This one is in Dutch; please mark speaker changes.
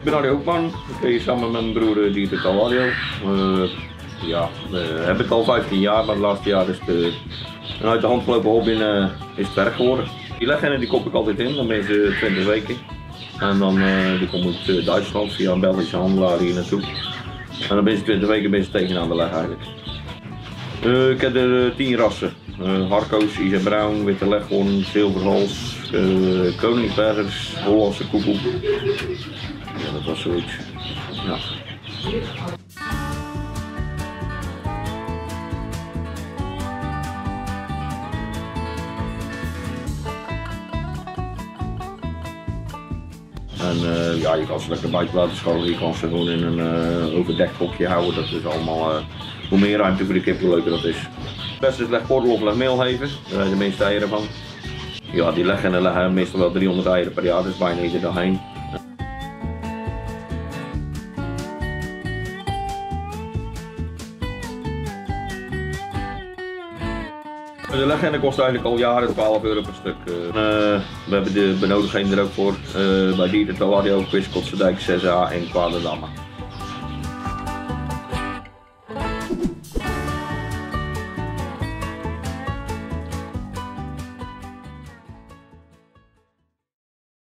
Speaker 1: ben Arjo Hoekman, ik ben hier samen met mijn broer Dieter Calvario. Ja, we hebben het al 15 jaar, maar het laatste jaar is het een uit de hand gelopen hobby is het werk geworden. Die leggen die kop ik altijd in, dan ben ze 20 weken. En dan die komt uit Duitsland via een Belgische handelaar hier naartoe. En dan ben ze 20 weken tegenaan de leg eigenlijk. Ik heb er 10 rassen. Harko's, Isa Brown, Witte Leghorn, Zilverhals, Koningsbergers, Hollandse koekoek. Ja, dat was zoiets. Ja. En ja, je kan ze lekker buiten laten scholen, je kan ze gewoon in een overdekt hokje houden. Dat is allemaal, hoe meer ruimte voor de kip, hoe leuker dat is. Het beste is legkorrel of legmeel geven, daar zijn de meeste eieren van. Ja, die leggen meestal wel 300 eieren per jaar, dus bijna ieder dag heen. De leghennen kost eigenlijk al jaren 12 euro per stuk. We hebben de benodiging er ook voor bij Dieter Calvario, Quisk, Kotserdijk, 6A en Kwaderdamme.